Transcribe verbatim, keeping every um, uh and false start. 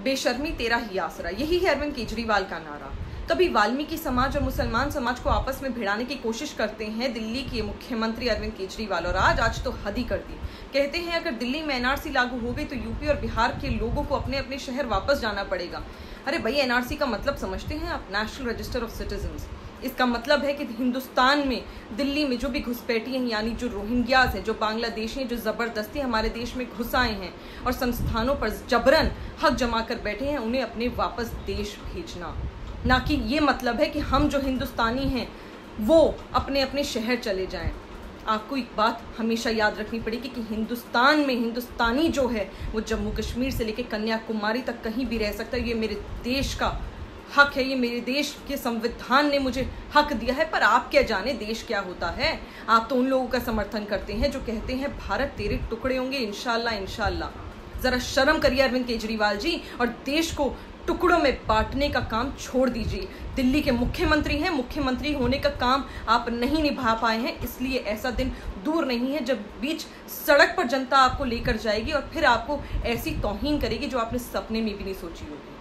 बेशर्मी तेरा ही आसरा, यही है अरविंद केजरीवाल का नारा। कभी वाल्मीकि समाज और मुसलमान समाज को आपस में भिड़ाने की कोशिश करते हैं दिल्ली के मुख्यमंत्री अरविंद केजरीवाल, और आज आज तो हद ही कर दी। कहते हैं अगर दिल्ली में एनआरसी लागू हो गई तो यूपी और बिहार के लोगों को अपने अपने शहर वापस जाना पड़ेगा। अरे भाई, एनआरसी का मतलब समझते हैं आप? National register of citizens. इसका मतलब है कि हिंदुस्तान में, दिल्ली में जो भी घुसपैठी हैं, यानी जो रोहिंग्याज हैं, जो बांग्लादेशी हैं, जो ज़बरदस्ती हमारे देश में घुस आए हैं और संस्थानों पर जबरन हक जमा कर बैठे हैं, उन्हें अपने वापस देश भेजना। ना कि ये मतलब है कि हम जो हिंदुस्तानी हैं वो अपने अपने शहर चले जाएं। आपको एक बात हमेशा याद रखनी पड़ेगी कि हिंदुस्तान में हिंदुस्तानी जो है वो जम्मू कश्मीर से लेकर कन्याकुमारी तक कहीं भी रह सकता है। ये मेरे देश का हक है, ये मेरे देश के संविधान ने मुझे हक दिया है। पर आप क्या जाने देश क्या होता है? आप तो उन लोगों का समर्थन करते हैं जो कहते हैं भारत तेरे टुकड़े होंगे इंशाल्लाह इंशाल्लाह। जरा शर्म करिए अरविंद केजरीवाल जी, और देश को टुकड़ों में बांटने का काम छोड़ दीजिए। दिल्ली के मुख्यमंत्री हैं, मुख्यमंत्री होने का काम आप नहीं निभा पाए हैं, इसलिए ऐसा दिन दूर नहीं है जब बीच सड़क पर जनता आपको लेकर जाएगी और फिर आपको ऐसी तौहीन करेगी जो आपने सपने में भी नहीं सोची होगी।